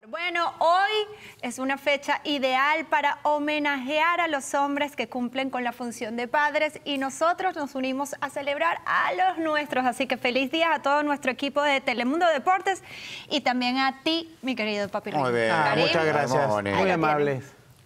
Bueno, hoy es una fecha ideal para homenajear a los hombres que cumplen con la función de padres y nosotros nos unimos a celebrar a los nuestros. Así que feliz día a todo nuestro equipo de Telemundo Deportes y también a ti, mi querido papi. Muy bien, muchas gracias. Muy amables.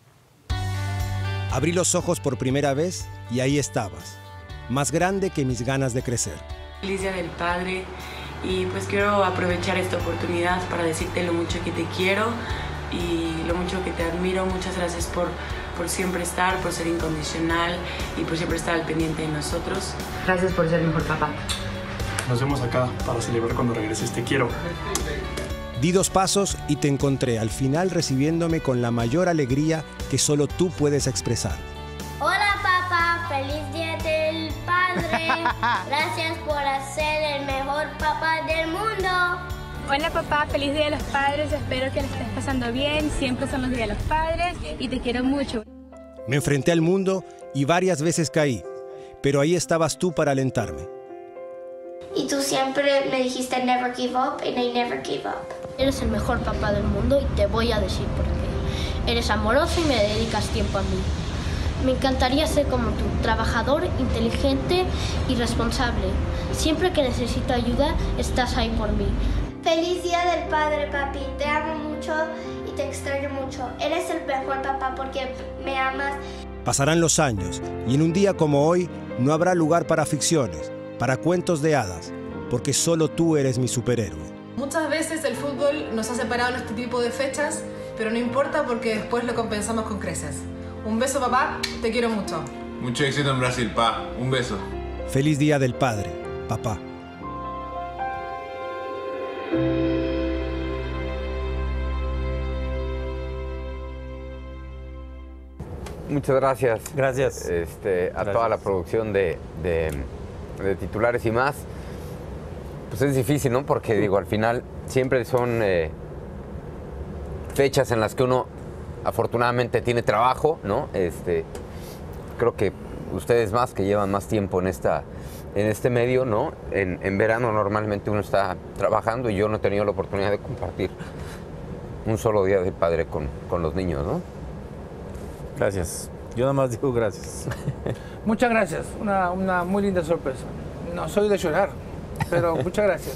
Abrí los ojos por primera vez y ahí estabas, más grande que mis ganas de crecer. Feliz Día del Padre. Y pues quiero aprovechar esta oportunidad para decirte lo mucho que te quiero y lo mucho que te admiro. Muchas gracias por siempre estar, por ser incondicional y por siempre estar al pendiente de nosotros. Gracias por ser el mejor papá. Nos vemos acá para celebrar cuando regreses. Te quiero. Di 2 pasos y te encontré al final recibiéndome con la mayor alegría que solo tú puedes expresar. Hola papá, feliz Día del Padre. Gracias por ser el mejor papá del mundo. Hola papá, feliz Día de los Padres. Espero que le estés pasando bien. Siempre son los Días de los Padres y te quiero mucho. Me enfrenté al mundo y varias veces caí, pero ahí estabas tú para alentarme. Y tú siempre me dijiste never give up and I never gave up. Eres el mejor papá del mundo y te voy a decir por qué. Eres amoroso y me dedicas tiempo a mí. Me encantaría ser como tú, trabajador, inteligente y responsable. Siempre que necesito ayuda, estás ahí por mí. Feliz Día del Padre, papi. Te amo mucho y te extraño mucho. Eres el mejor papá porque me amas. Pasarán los años y en un día como hoy no habrá lugar para ficciones, para cuentos de hadas, porque solo tú eres mi superhéroe. Muchas veces el fútbol nos ha separado en este tipo de fechas, pero no importa porque después lo compensamos con creces. Un beso, papá. Te quiero mucho. Mucho éxito en Brasil, pa. Un beso. Feliz Día del Padre, papá. Muchas gracias. Gracias. A toda la producción de Titulares y más. Pues es difícil, ¿no? Porque digo, al final siempre son fechas en las que uno afortunadamente tiene trabajo, ¿no? Creo que ustedes más que llevan más tiempo en este medio, ¿no? En verano normalmente uno está trabajando y yo no he tenido la oportunidad de compartir un solo día de padre con los niños, ¿no? Gracias. Yo nada más digo gracias. Muchas gracias. Una muy linda sorpresa. No soy de llorar, pero muchas gracias.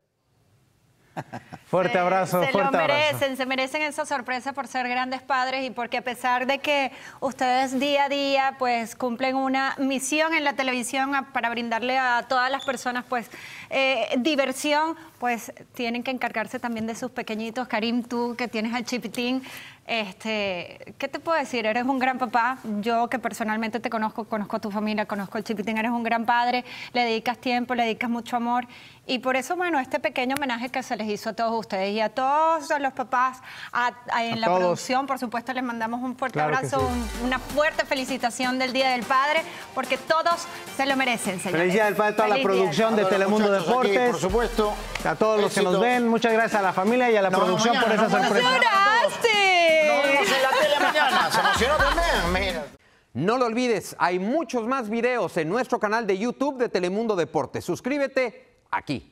Fuerte abrazo, fuerte abrazo. Se merecen esa sorpresa por ser grandes padres y porque a pesar de que ustedes día a día pues cumplen una misión en la televisión para brindarle a todas las personas pues diversión, pues tienen que encargarse también de sus pequeñitos. Karim, tú que tienes al chipitín, ¿qué te puedo decir? Eres un gran papá. Yo que personalmente te conozco a tu familia, conozco al chipitín, eres un gran padre, le dedicas tiempo, le dedicas mucho amor y por eso, bueno, este pequeño homenaje que se les hizo a todos ustedes y a todos los papás en la producción, por supuesto, les mandamos un fuerte abrazo, sí. Una fuerte felicitación del Día del Padre, porque todos se lo merecen, señores. Feliz Día del Padre a toda la producción de Telemundo Deportes. Aquí, por supuesto. A todos los que nos ven, muchas gracias a la familia y a la producción por esa sorpresa. ¡Lloraste! Nos vemos en la tele mañana. Se emocionó también, mira. No lo olvides, hay muchos más videos en nuestro canal de YouTube de Telemundo Deportes. Suscríbete aquí.